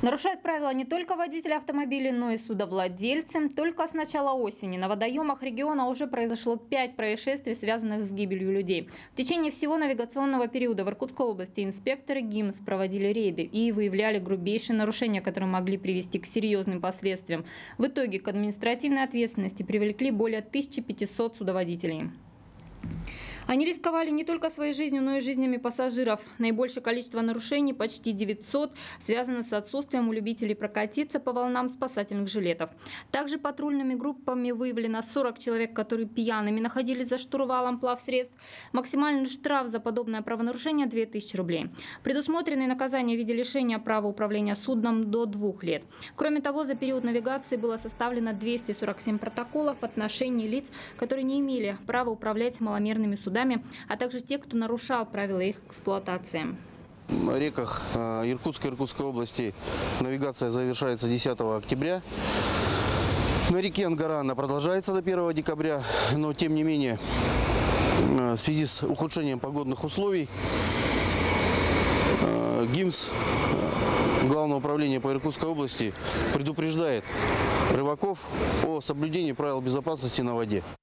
Нарушают правила не только водители автомобилей, но и судовладельцы. Только с начала осени на водоемах региона уже произошло 5 происшествий, связанных с гибелью людей. В течение всего навигационного периода в Иркутской области инспекторы ГИМС проводили рейды и выявляли грубейшие нарушения, которые могли привести к серьезным последствиям. В итоге к административной ответственности привлекли более 1500 судоводителей. Они рисковали не только своей жизнью, но и жизнями пассажиров. Наибольшее количество нарушений, почти 900, связано с отсутствием у любителей прокатиться по волнам спасательных жилетов. Также патрульными группами выявлено 40 человек, которые пьяными находились за штурвалом плавсредств. Максимальный штраф за подобное правонарушение – 2000 рублей. Предусмотрены наказания в виде лишения права управления судном до 2 лет. Кроме того, за период навигации было составлено 247 протоколов в отношении лиц, которые не имели права управлять маломерными судами, а также те, кто нарушал правила их эксплуатации. На реках Иркутской области навигация завершается 10 октября. На реке Ангара она продолжается до 1 декабря, но тем не менее в связи с ухудшением погодных условий ГИМС Главного управления по Иркутской области предупреждает рыбаков о соблюдении правил безопасности на воде.